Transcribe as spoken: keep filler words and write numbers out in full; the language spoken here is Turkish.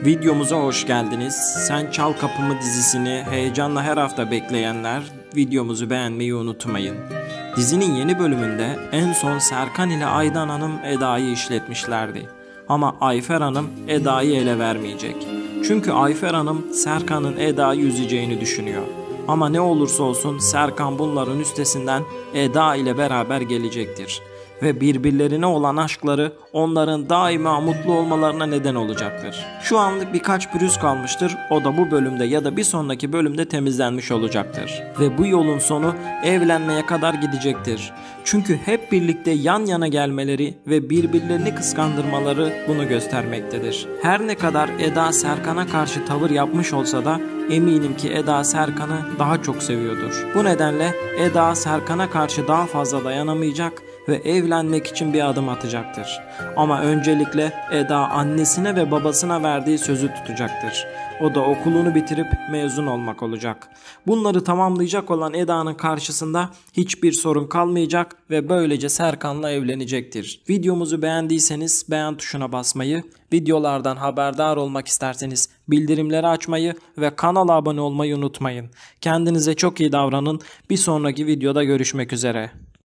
Videomuza hoş geldiniz. Sen Çal Kapımı dizisini heyecanla her hafta bekleyenler videomuzu beğenmeyi unutmayın. Dizinin yeni bölümünde en son Serkan ile Aydan Hanım Eda'yı işletmişlerdi. Ama Ayfer Hanım Eda'yı ele vermeyecek. Çünkü Ayfer Hanım Serkan'ın Eda'yı üzeceğini düşünüyor. Ama ne olursa olsun Serkan bunların üstesinden Eda ile beraber gelecektir. Ve birbirlerine olan aşkları onların daima mutlu olmalarına neden olacaktır. Şu anlık birkaç pürüz kalmıştır. O da bu bölümde ya da bir sonraki bölümde temizlenmiş olacaktır. Ve bu yolun sonu evlenmeye kadar gidecektir. Çünkü hep birlikte yan yana gelmeleri ve birbirlerini kıskandırmaları bunu göstermektedir. Her ne kadar Eda Serkan'a karşı tavır yapmış olsa da eminim ki Eda Serkan'ı daha çok seviyordur. Bu nedenle Eda Serkan'a karşı daha fazla dayanamayacak ve evlenmek için bir adım atacaktır. Ama öncelikle Eda annesine ve babasına verdiği sözü tutacaktır. O da okulunu bitirip mezun olmak olacak. Bunları tamamlayacak olan Eda'nın karşısında hiçbir sorun kalmayacak ve böylece Serkan'la evlenecektir. Videomuzu beğendiyseniz beğen tuşuna basmayı, videolardan haberdar olmak isterseniz bildirimleri açmayı ve kanala abone olmayı unutmayın. Kendinize çok iyi davranın. Bir sonraki videoda görüşmek üzere.